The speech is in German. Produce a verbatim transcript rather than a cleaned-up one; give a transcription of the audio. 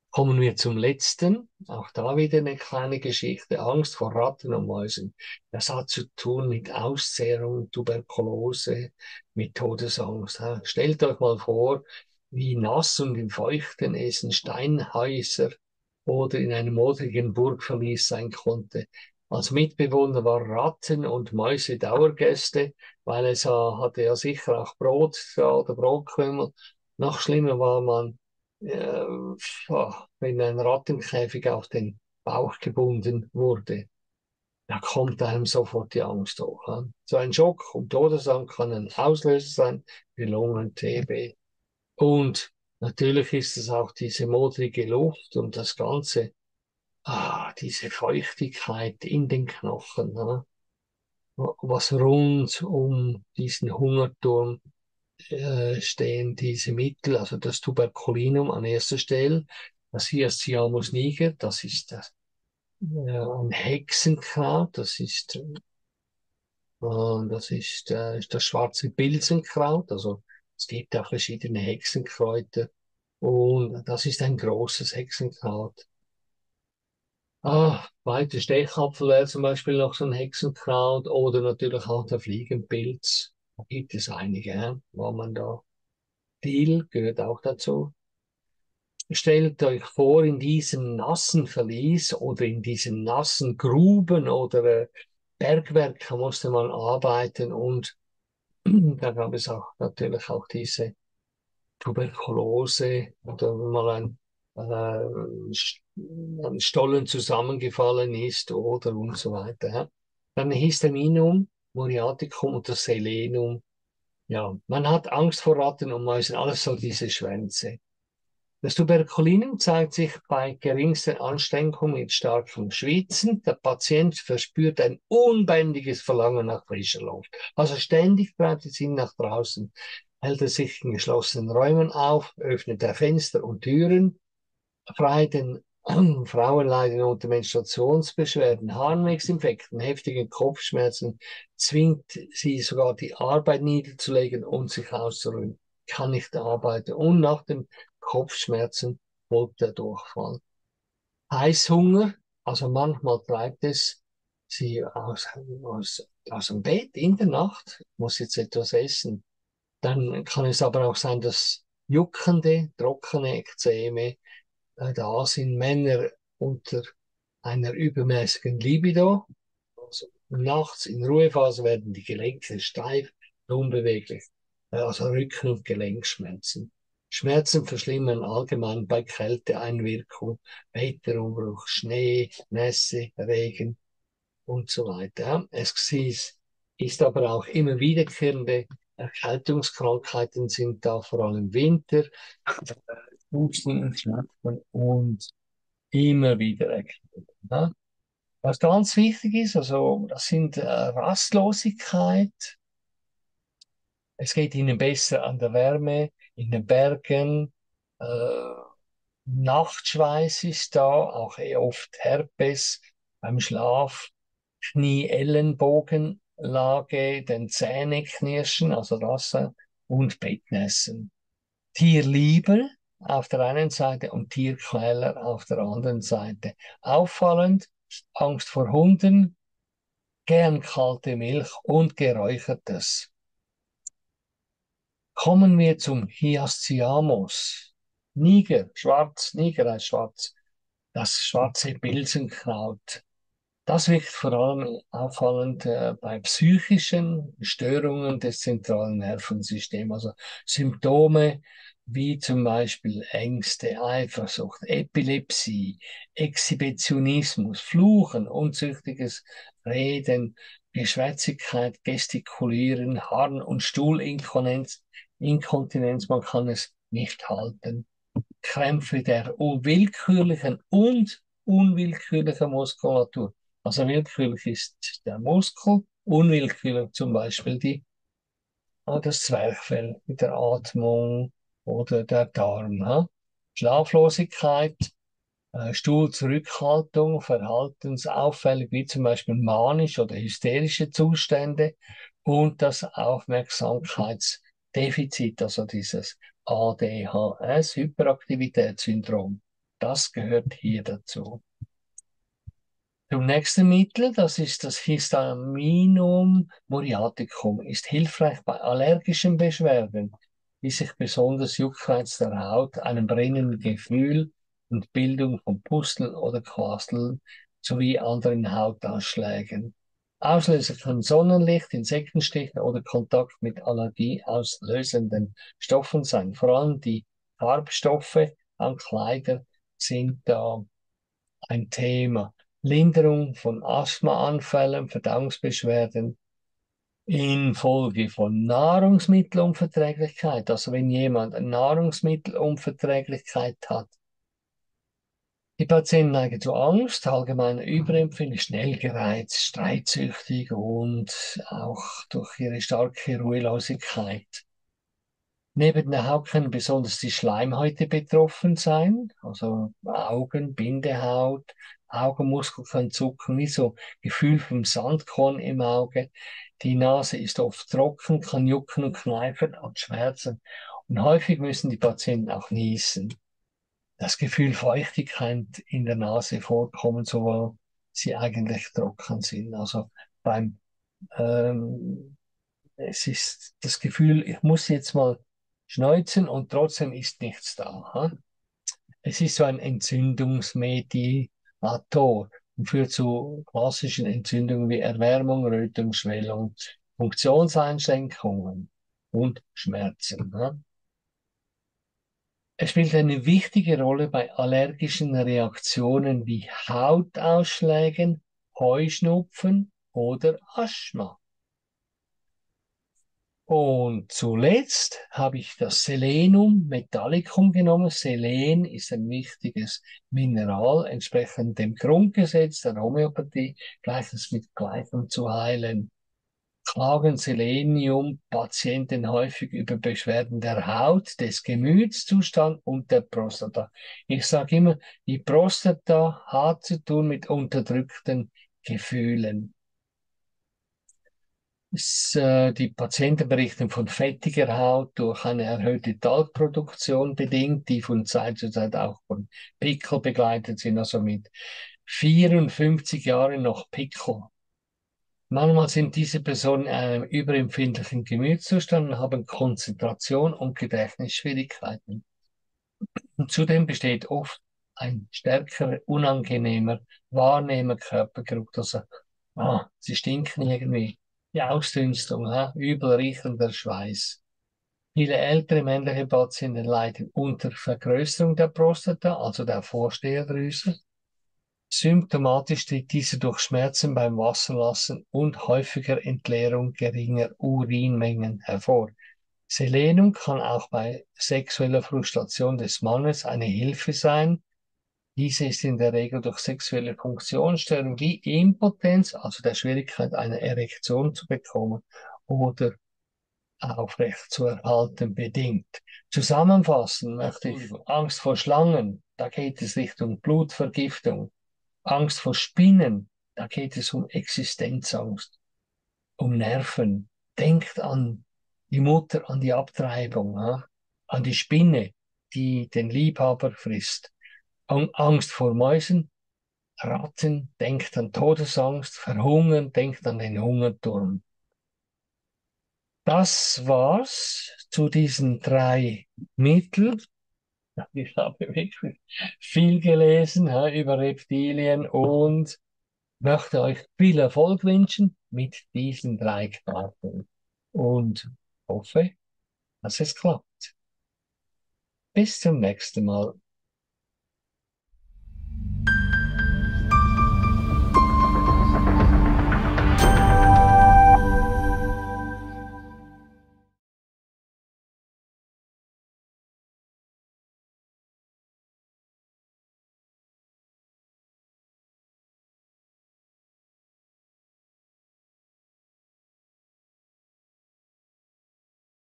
Kommen wir zum letzten. Auch da wieder eine kleine Geschichte. Angst vor Ratten und Mäusen. Das hat zu tun mit Auszehrung, Tuberkulose, mit Todesangst. Ja. Stellt euch mal vor, wie nass und im Feuchten es in Steinhäuser oder in einem modrigen Burgverlies sein konnte. Als Mitbewohner war Ratten und Mäuse Dauergäste, weil es äh, hatte ja sicher auch Brot ja, oder Brotkrümel. Noch schlimmer war man äh, ja, wenn ein Rattenkäfig auf den Bauch gebunden wurde, da kommt einem sofort die Angst hoch. Ja. So ein Schock und Todesangst kann ein Auslöser sein für Lungen, T B. Und natürlich ist es auch diese modrige Luft und das Ganze, ah, diese Feuchtigkeit in den Knochen, ja, was rund um diesen Hungerturm äh, stehen diese Mittel, also das Tuberkulinum an erster Stelle, das Hyoscyamus niger, das ist das, äh, ein Hexenkraut, das ist, äh, das ist äh, das schwarze Bilsenkraut, also es gibt auch verschiedene Hexenkräuter und das ist ein großes Hexenkraut. Ah, weiter Stechapfel wäre zum Beispiel noch so ein Hexenkraut oder natürlich auch der Fliegenpilz. Da gibt es einige, ja, wo man da Dill gehört auch dazu. Stellt euch vor, in diesem nassen Verlies oder in diesen nassen Gruben oder äh, Bergwerk musste man arbeiten und da gab es auch natürlich auch diese Tuberkulose oder wenn mal ein, äh, Sch- ein Stollen zusammengefallen ist oder und so weiter. Ja. Dann Histaminum, Muriaticum und das Selenum. Ja, man hat Angst vor Ratten und Mäusen, alles so diese Schwänze. Das Tuberkulinum zeigt sich bei geringster Anstrengung mit starkem Schwitzen. Der Patient verspürt ein unbändiges Verlangen nach frischer Luft. Also ständig treibt es ihn nach draußen, hält er sich in geschlossenen Räumen auf, öffnet er Fenster und Türen, frei den Frauen leiden unter Menstruationsbeschwerden, Harnwegsinfekten, heftigen Kopfschmerzen, zwingt sie sogar die Arbeit niederzulegen und sich auszuruhen. Kann nicht arbeiten. Und nach den Kopfschmerzen folgt der Durchfall. Heißhunger, also manchmal treibt es sie aus, aus, aus dem Bett in der Nacht, muss jetzt etwas essen. Dann kann es aber auch sein, dass juckende, trockene Ekzeme äh, da sind Männer unter einer übermäßigen Libido. Also nachts in Ruhephase werden die Gelenke steif und unbeweglich. Äh, Also Rücken- und Gelenkschmerzen. Schmerzen verschlimmern allgemein bei Kälteeinwirkung, Wetterumbruch, Schnee, Nässe, Regen und so weiter. Ja. Es ist, ist aber auch immer wiederkehrende Erkältungskrankheiten sind da, vor allem Winter, Husten, Schnupfen und immer wieder erkennen. Ne? Was ganz wichtig ist, also das sind äh, Rastlosigkeit. Es geht ihnen besser an der Wärme, in den Bergen. Äh, Nachtschweiß ist da, auch eher oft Herpes beim Schlaf, Knie-Ellenbogenlage, den Zähne knirschen, also das äh, und Bettnässen. Tierliebe auf der einen Seite und Tierquäler auf der anderen Seite. Auffallend, Angst vor Hunden, gern kalte Milch und Geräuchertes. Kommen wir zum Hyoscyamus. Niger, schwarz, Niger heißt schwarz. Das schwarze Bilsenkraut. Das wirkt vor allem auffallend äh, bei psychischen Störungen des zentralen Nervensystems, also Symptome wie zum Beispiel Ängste, Eifersucht, Epilepsie, Exhibitionismus, Fluchen, unzüchtiges Reden, Geschwätzigkeit, Gestikulieren, Harn- und Stuhlinkontinenz, Inkontinenz, man kann es nicht halten. Krämpfe der willkürlichen und unwillkürlichen Muskulatur. Also willkürlich ist der Muskel, unwillkürlich zum Beispiel die, ah, das Zwerchfell mit der Atmung oder der Darm. Ha? Schlaflosigkeit, äh, Stuhlzurückhaltung, verhaltensauffällig wie zum Beispiel manisch oder hysterische Zustände und das Aufmerksamkeitsdefizit, also dieses A D H S, Hyperaktivitätssyndrom. Das gehört hier dazu. Zum nächsten Mittel, das ist das Histaminum muriaticum, ist hilfreich bei allergischen Beschwerden, die sich besonders Juckreiz der Haut, einem brennenden Gefühl und Bildung von Pusteln oder Quasteln sowie anderen Hautausschlägen. Auslöser können Sonnenlicht, Insektenstiche oder Kontakt mit allergieauslösenden Stoffen sein. Vor allem die Farbstoffe an Kleider sind da ein Thema. Linderung von Asthmaanfällen, Verdauungsbeschwerden infolge von Nahrungsmittelunverträglichkeit. Also wenn jemand eine Nahrungsmittelunverträglichkeit hat. Die Patienten neigen zu Angst, allgemeine Überempfindung, schnell gereizt, streitsüchtig und auch durch ihre starke Ruhelosigkeit. Neben der Haut können besonders die Schleimhäute betroffen sein, also Augen, Bindehaut, Augenmuskel können zucken, wie so Gefühl vom Sandkorn im Auge. Die Nase ist oft trocken, kann jucken und kneifen und schmerzen. Und häufig müssen die Patienten auch niesen. Das Gefühl Feuchtigkeit in der Nase vorkommen, sowohl sie eigentlich trocken sind. Also beim ähm, es ist das Gefühl, ich muss jetzt mal schneuzen und trotzdem ist nichts da. Ha? Es ist so ein Entzündungsmediator und führt zu klassischen Entzündungen wie Erwärmung, Rötung, Schwellung, Funktionseinschränkungen und Schmerzen. Ha? Es spielt eine wichtige Rolle bei allergischen Reaktionen wie Hautausschlägen, Heuschnupfen oder Asthma. Und zuletzt habe ich das Selenum metallicum genommen. Selen ist ein wichtiges Mineral, entsprechend dem Grundgesetz der Homöopathie, Gleiches mit Gleichem zu heilen. Klagen Selenium-Patienten häufig über Beschwerden der Haut, des Gemütszustands und der Prostata. Ich sage immer, die Prostata hat zu tun mit unterdrückten Gefühlen. Es, äh, die Patienten berichten von fettiger Haut durch eine erhöhte Talgproduktion bedingt, die von Zeit zu Zeit auch von Pickel begleitet sind, also mit vierundfünfzig Jahren noch Pickel. Manchmal sind diese Personen in einem überempfindlichen Gemütszustand und haben Konzentration und Gedächtnisschwierigkeiten. Und zudem besteht oft ein stärkerer, unangenehmer Wahrnehmer-Körpergeruch. Also, ah, sie stinken irgendwie. Die Ausdünstung, ja, übel riechender Schweiß. Viele ältere männliche Patienten leiden unter Vergrößerung der Prostata, also der Vorsteherdrüse. Symptomatisch tritt diese durch Schmerzen beim Wasserlassen und häufiger Entleerung geringer Urinmengen hervor. Selenum kann auch bei sexueller Frustration des Mannes eine Hilfe sein. Diese ist in der Regel durch sexuelle Funktionsstörungen wie Impotenz, also der Schwierigkeit, eine Erektion zu bekommen oder aufrecht zu erhalten, bedingt. Zusammenfassen möchte ich Angst vor Schlangen, da geht es Richtung Blutvergiftung. Angst vor Spinnen, da geht es um Existenzangst, um Nerven. Denkt an die Mutter, an die Abtreibung, ja? An die Spinne, die den Liebhaber frisst. Angst vor Mäusen, Ratten, denkt an Todesangst, Verhungern, denkt an den Hungerturm. Das war's zu diesen drei Mitteln. Ich habe wirklich viel gelesen ja, über Reptilien und möchte euch viel Erfolg wünschen mit diesen drei Karten und hoffe, dass es klappt. Bis zum nächsten Mal.